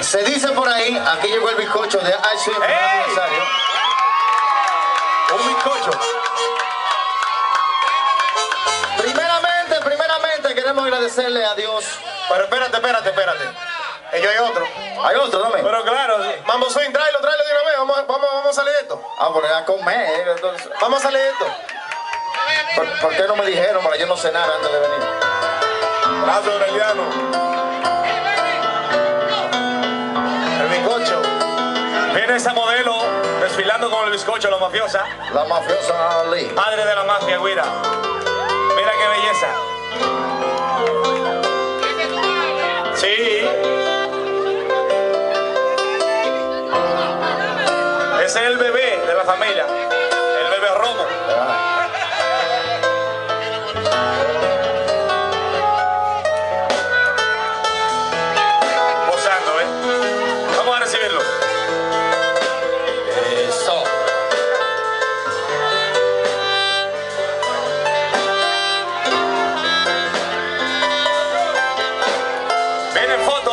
Se dice por ahí, aquí llegó el bizcocho de Ice Cream aniversario. Un bizcocho. Primeramente queremos agradecerle a Dios. Pero espérate. Ellos hay otro. Hay otro, ¿no? Pero claro, sí. Mambo Swing, tráelo de una vez. Vamos a salir de esto. Ah, pero a comer. Entonces, Vamos a salir de esto. ¿por qué no me dijeron para yo no cenar antes de venir? Gracias, Aureliano. El bizcocho. Viene esa modelo desfilando con el bizcocho, la mafiosa. La mafiosa Lee. Madre de la mafia, güira. Mira qué belleza. Sí. Ese es el bebé de la familia. El bebé Romo. Posando, ¿eh? Vamos a recibirlo. Eso. Vienen fotos.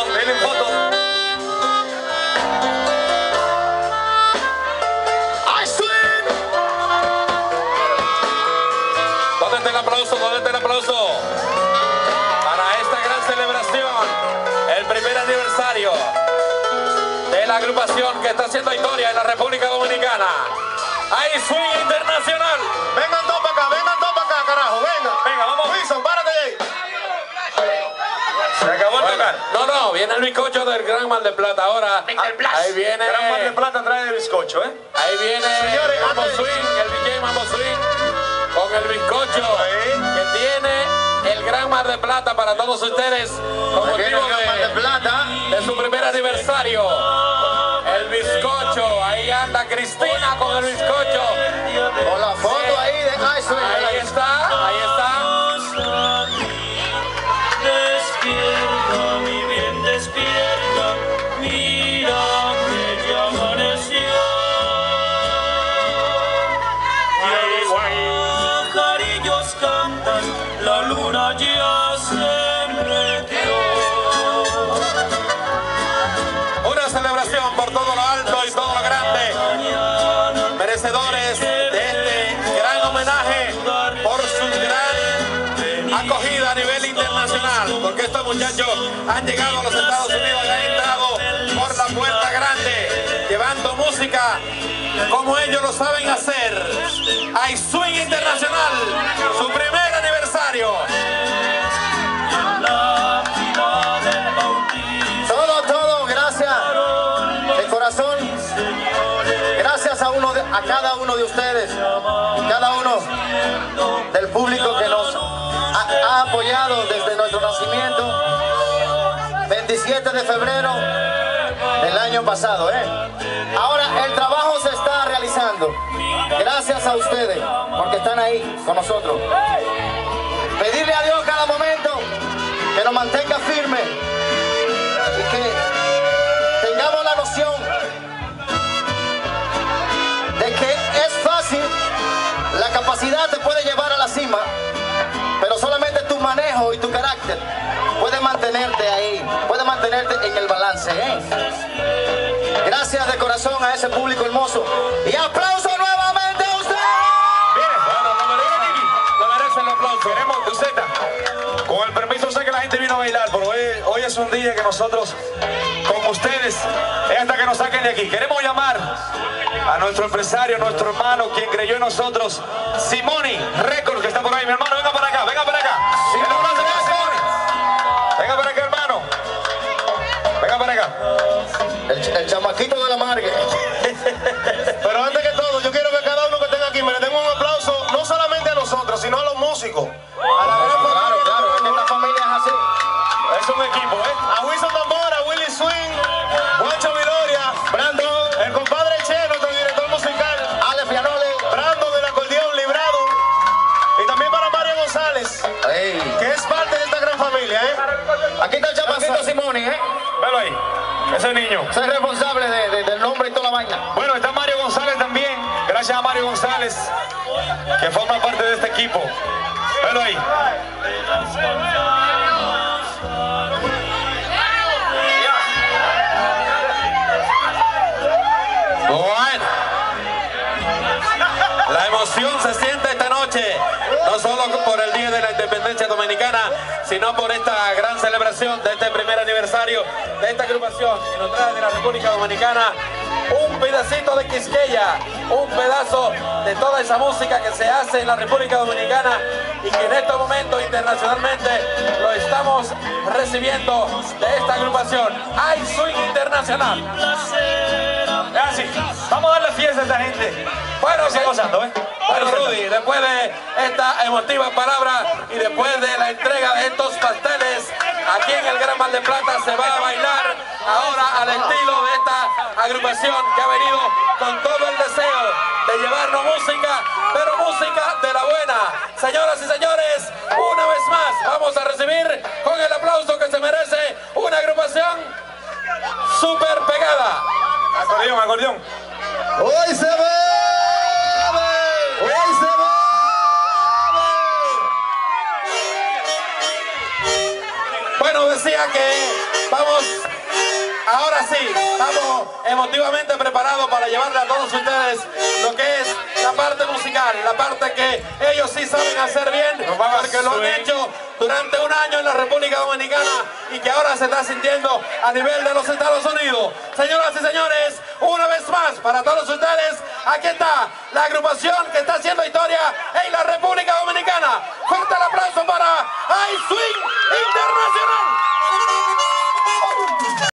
¿Dónde está el aplauso? Para esta gran celebración, el primer aniversario de la agrupación que está haciendo historia en la República Dominicana. Ice Swing Internacional. Vengan todos para acá, carajo, venga, vamos. Wilson, párate ahí. Se acabó el tocar. No, viene el bizcocho del Gran Mar de Plata ahora. Ahí viene. Gran Mar de Plata trae el bizcocho, ¿eh? Ahí viene Señores, Mambo antes- Swing, el DJ Mambo Swing, con el bizcocho que tiene el Gran Mar de Plata para todos ustedes con motivo de su primer aniversario. El bizcocho, ahí anda Cristina con el bizcocho. Con la foto ahí de Ice Cream. Ahí está. Despierta, mi bien, despierta, mira que ya amaneció. Ya los pajarillos cantan, la luna ya se metió. Una celebración por todo lo alto y todo lo grande. Merecedores de este gran homenaje por su gran acogida a nivel internacional. Porque estos muchachos han llegado a los Estados Unidos y han entrado por la puerta grande, llevando música como ellos lo saben hacer. Ice Swing Internacional, su primer aniversario. Todo, gracias. De corazón. Gracias a cada uno de ustedes. Cada uno del público que nos ha apoyado desde nuestro nacimiento. 27 de febrero del año pasado, Ahora el trabajo se está realizando. Gracias a ustedes, porque están ahí con nosotros. Pedirle a Dios cada momento que nos mantenga firme y que tengamos la noción de que es fácil, la capacidad te puede llevar a la cima, pero solamente tu manejo y tu carácter puede mantenerte ahí, puede mantenerte en el balance, Gracias de corazón a ese público hermoso y aplauso nuevamente a ustedes. Bien, bueno, lo merece el aplauso. Queremos, Luceta, con el permiso, sé que la gente vino a bailar, pero hoy es un día que nosotros, con ustedes, es hasta que nos saquen de aquí. Queremos llamar a nuestro empresario, nuestro hermano, quien creyó en nosotros, Simoni Records, que está por ahí. Mi hermano, venga para acá, venga para acá. Simoni. Venga para acá, hermano. Venga para acá. El chamaquito de la Margue. Pero antes que todo, yo quiero que cada uno que tenga aquí me le den un aplauso, no solamente a nosotros, sino a los músicos. A la gran familia. Claro, es que esta familia es así. Es un equipo, A Wilson Tambora, Willy Swing, Juancho Viloria, Brando, el compadre Che, nuestro director musical, Ale Fianole. Brando del acordeón Librado, y también para Mario González, Ey. que es parte de esta gran familia, Aquí está el chamaquito Simoni, Velo ahí, ese niño. Soy responsable del nombre y toda la vaina. Bueno, está Mario González también, gracias a Mario González, que forma parte de este equipo. Velo ahí. emoción se siente esta noche, no solo por el Día de la Independencia Dominicana, sino por esta gran celebración de este primer aniversario de esta agrupación que nos trae de la República Dominicana un pedacito de Quisqueya, un pedazo de toda esa música que se hace en la República Dominicana y que en estos momentos internacionalmente lo estamos recibiendo de esta agrupación. ¡Hay Swing Internacional! Así, vamos a darle fiesta a esta gente. Bueno, Sigue gozando, ¿eh? Bueno, Rudy, después de esta emotiva palabra y después de la entrega de estos pasteles, aquí en el Gran Mar del Plata se va a bailar ahora al estilo de esta agrupación que ha venido con todo el deseo de llevarnos música, pero música de la buena. Señoras y señores, una vez más vamos a recibir con el aplauso que se merece una agrupación súper pegada. Acordeón, acordeón. Hoy se va. Hoy se va. Bueno, decía que vamos, ahora sí, estamos emotivamente preparados para llevarle a todos ustedes lo que es la parte musical, la parte que ellos sí saben hacer bien, porque lo han hecho durante un año en la República Dominicana y que ahora se está sintiendo a nivel de los Estados Unidos. Señoras y señores, una vez más, para todos ustedes, aquí está la agrupación que está haciendo historia en la República.